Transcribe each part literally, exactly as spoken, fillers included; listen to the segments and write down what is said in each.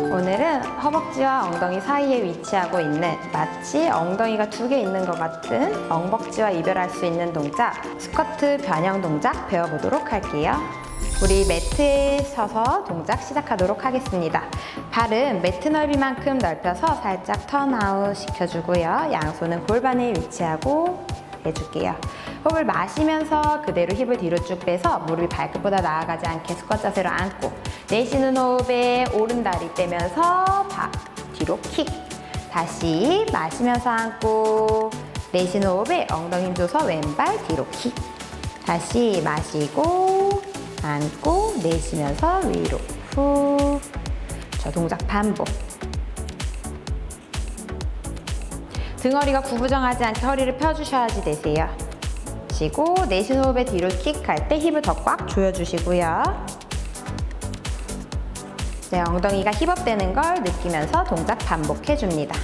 오늘은 허벅지와 엉덩이 사이에 위치하고 있는 마치 엉덩이가 두 개 있는 것 같은 엉벅지와 이별할 수 있는 동작, 스쿼트 변형 동작 배워보도록 할게요. 우리 매트에 서서 동작 시작하도록 하겠습니다. 발은 매트 넓이만큼 넓혀서 살짝 턴아웃 시켜주고요. 양손은 골반에 위치하고 해줄게요. 호흡을 마시면서 그대로 힙을 뒤로 쭉 빼서 무릎이 발끝보다 나아가지 않게 스쿼트 자세로 앉고, 내쉬는 호흡에 오른다리 떼면서 바, 뒤로 킥. 다시 마시면서 앉고, 내쉬는 호흡에 엉덩이 힘 줘서 왼발 뒤로 킥. 다시 마시고 앉고 내쉬면서 위로 후. 저 동작 반복. 등허리가 구부정하지 않게 허리를 펴주셔야지 되세요. 쉬고 내쉬는 호흡에 뒤로 킥할 때 힙을 더 꽉 조여주시고요. 네, 엉덩이가 힙업 되는 걸 느끼면서 동작 반복해줍니다.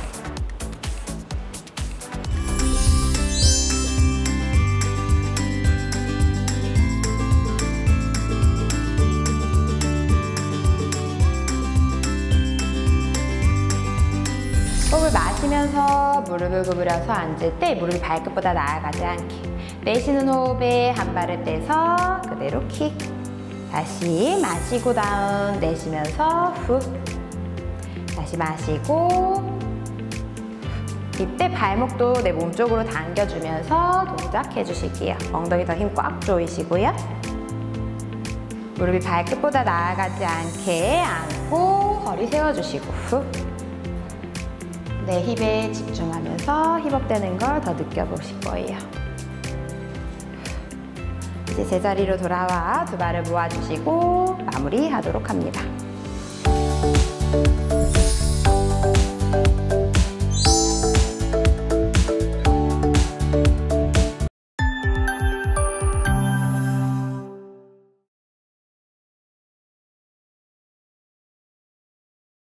호흡을 마시면서 무릎을 구부려서 앉을 때 무릎이 발끝보다 나아가지 않게, 내쉬는 호흡에 한 발을 떼서 그대로 킥. 다시 마시고 다운, 내쉬면서 후. 다시 마시고, 이때 발목도 내 몸 쪽으로 당겨주면서 동작해 주실게요. 엉덩이 더 힘 꽉 조이시고요. 무릎이 발끝보다 나아가지 않게 안고 허리 세워주시고 후. 내 힙에 집중하면서 힙업되는 걸 더 느껴보실 거예요. 이제 제자리로 돌아와 두 발을 모아주시고 마무리하도록 합니다.